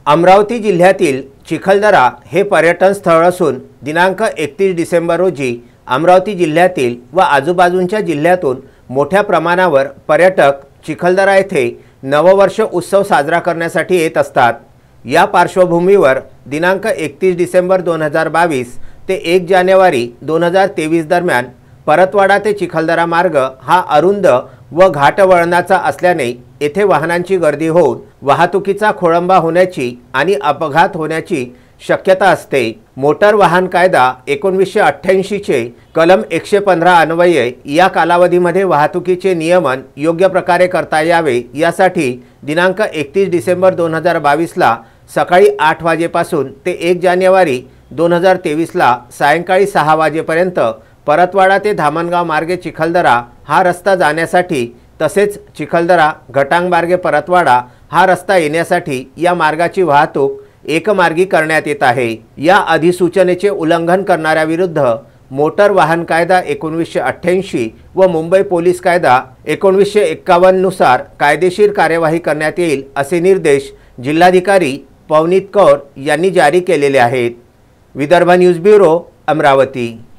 अमरावती जिल्ह्यातील चिखलदरा हे पर्यटन स्थळ असून दिनांक 31 डिसेंबर रोजी अमरावती जिल्ह्यातील व आजूबाजूच्या जिल्ह्यातून मोठ्या प्रमाणावर पर्यटक चिखलदरा येथे नववर्ष उत्सव साजरा करण्यासाठी येत असतात। या पार्श्वभूमीवर दिनांक 31 डिसेंबर 2022 ते 1 जानेवारी 2023 दरम्यान परतवाडा ते चिखलदरा मार्ग हा अरुंद व घाट वळणाचा असल्याने येथे वाहनांची गर्दी होऊन वाहतुकीचा खोळंबा होण्याची आणि अपघात होण्याची शक्यता असते। मोटर वाहन कायदा 1988 चे कलम 115 अन्वये या कालावधीमध्ये वाहतुकीचे नियमन योग्य प्रकारे करता यावे यासाठी दिनांक 31 डिसेंबर 2022 ला सकाळी 8 वाजेपासून ते 1 जानेवारी 2023 ला सायंकाळी 6 वाजेपर्यंत परतवाडा ते धामणगाव मार्गे चिखलदरा हा रस्ता जाण्यासाठी तसेच चिखलदरा घटांग मार्गे परतवाडा हा रस्ता येण्यासाठी या मार्गाची वाहतूक एकमार्गी करण्यात येत आहे। या अधिसूचनेचे उल्लंघन करणाऱ्याविरुद्ध मोटर वाहन कायदा 1988 व मुंबई पोलीस कायदा 1951 नुसार कायदेशीर कार्यवाही करण्यात येईल असे निर्देश जिल्हाधिकारी पवनीत कौर यांनी जारी केलेले आहेत। Vidarbha news bureau, Amravati.